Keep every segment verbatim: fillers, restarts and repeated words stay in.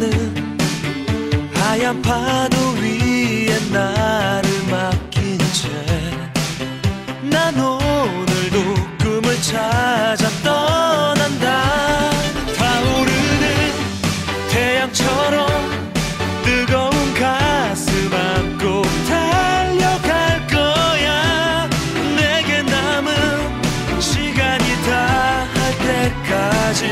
나는 하얀 파도 위에 나를 맡긴 채 난 오늘도 꿈을 찾아 떠난다. 타오르는 태양처럼 뜨거운 가슴 안고 달려갈 거야. 내게 남은 시간이 다할 때까지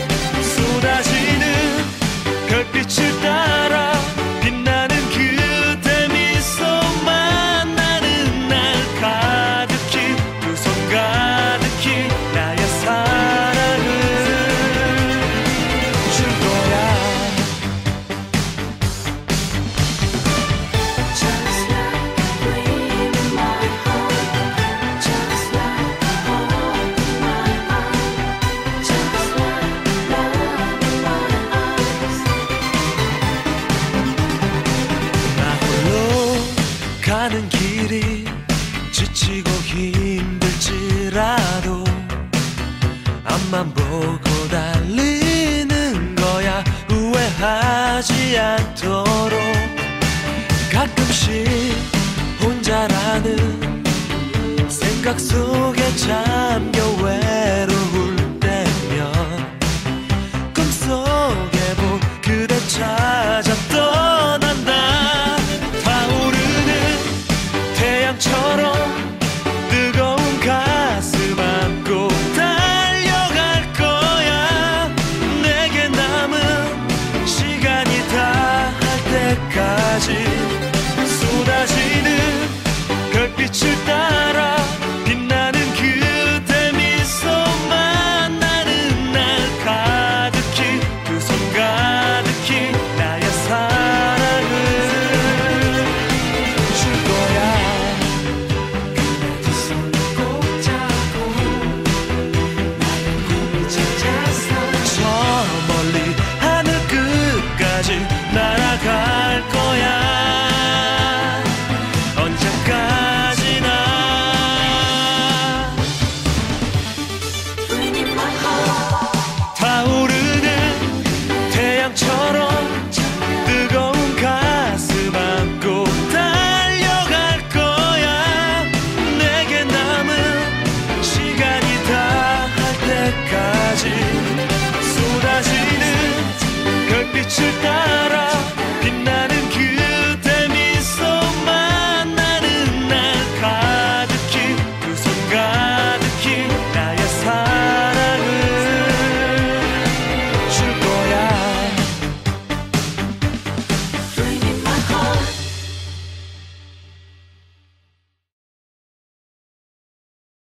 쏟아지는 별빛을 따라 빛나는 그대 미소만 나는 날 가득히 두 손 가득히 나의 사랑을 줄 거야. Just like a dream in my heart, just like a hope in my heart, just like love in my eyes. 나 홀로 가는 길이 지치고 힘들지라도 앞만 보고 달리는 거야. 후회하지 않도록 가끔씩 혼자라는 생각 속에 잠겨 외로울 때면 꿈속에 본 그대 찾아 떠난다. 타오르는 태양처럼 뜨거운 가슴 안고 달려갈 거야. 내게 남은 시간이 다할 때까지 쏟아지는 별빛을 따라 빛나는 그대 미소만 나는 날 가득히 두 손 가득히 나의 사랑을 줄 거야. 그대 두 손 꼭 잡고 나의 꿈을 찾아서 저 멀리 하늘 끝까지 날아갈 거야. 언제까지나 Dream in my heart, 타오르는 태양처럼 뜨거운 가슴 안고 달려갈 거야. 내게 남은 시간이 다할 때까지 쏟아지는 별빛을 따라